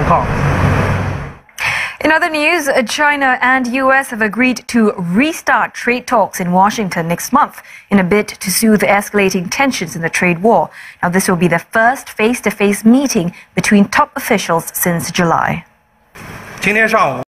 况。 In other news, China and US have agreed to restart trade talks in Washington next month in a bid to soothe escalating tensions in the trade war. Now, this will be the first face-to-face meeting between top officials since July. 今天上午。